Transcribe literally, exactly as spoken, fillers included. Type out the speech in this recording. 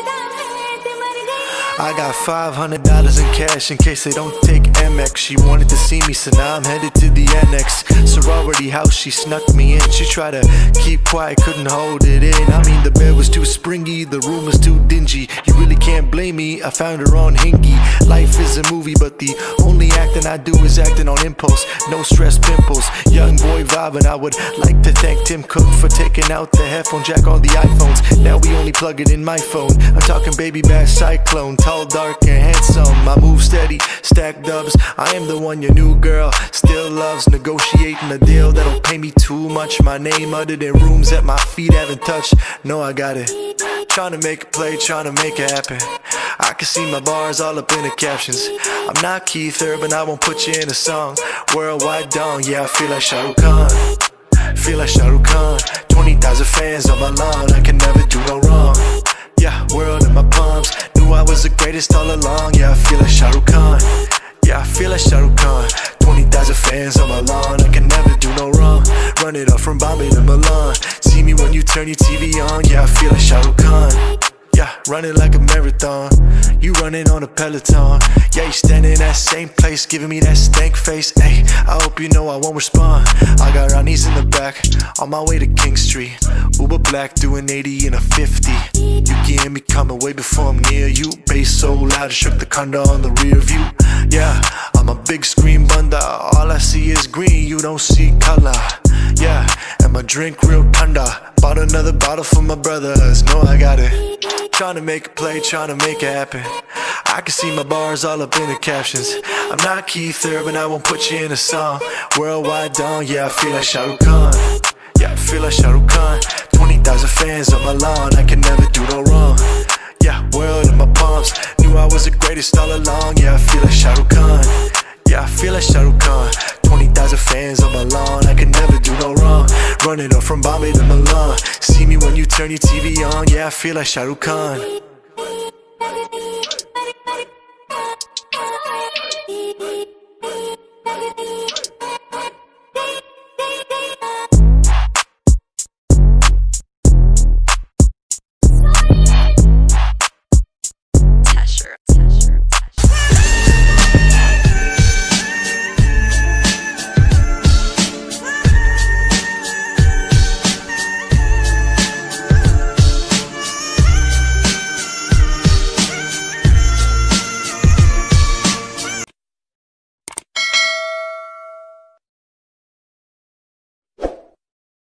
I got five hundred dollars in cash in case they don't take Amex. She wanted to see me, so now I'm headed to the annex. Sorority house, she snuck me in. She tried to keep quiet, couldn't hold it in. I mean, the bed was too springy, the room was too dingy. You really can't blame me, I found her on Hingy. Life is a movie, but the only acting I do is acting on impulse. No stress pimples, young boy vibing. I would like to thank Tim Cook for taking out the headphone jack on the iPhones. Now we only plug it in my phone. I'm talking baby bash cyclone. Tall, dark, and handsome. I move steady, stack dubs. I am the one your new girl still loves. Negotiating a deal that'll pay me too much. My name uttered in rooms that my feet haven't touched. No, I got it. Trying to make a play, trying to make it happen. I can see my bars all up in the captions. I'm not Keith Urban, I won't put you in a song. Worldwide dawn, yeah, I feel like Shah Rukh Khan. Feel like Shah Rukh Khan. twenty thousand fans on my lawn, I can never do no wrong. Yeah, world in my palms. Knew I was the greatest all along. Yeah, I feel like Shah Rukh Khan. Yeah, I feel like Shah Rukh Khan. twenty thousand fans on my lawn, I can never do no wrong. Run it up from Bombay to Milan. See me when you turn your T V on. Yeah, I feel like Shah Rukh Khan. Yeah, running like a marathon. You running on a Peloton. Yeah, you standing in that same place, giving me that stank face. Ay, I hope you know I won't respond. I got Ronnie's in the back, on my way to King Street. Uber black, doing eighty in a fifty. You can hear me coming way before I'm near you. Bass so loud, it shook the condo on the rear view. Yeah, I'm a big screen bunda. All I see is green, you don't see color. Yeah, and my drink real thunder. Bought another bottle for my brothers, know I got it. Trying to make a play, trying to make it happen. I can see my bars all up in the captions. I'm not Keith Urban, I won't put you in a song. Worldwide dawn, yeah, I feel like Shah Rukh Khan. Yeah, I feel like Shah Rukh Khan. twenty thousand fans on my lawn, I can never do no wrong. Yeah, world in my palms. Knew I was the greatest all along. Yeah, I feel like Shah Rukh Khan. Yeah, I feel like Shah Rukh Khan. twenty thousand fans on my lawn, I can never do no wrong. Running up from Bombay to Milan. See me when you turn your T V on. Yeah, I feel like Shah Rukh Khan.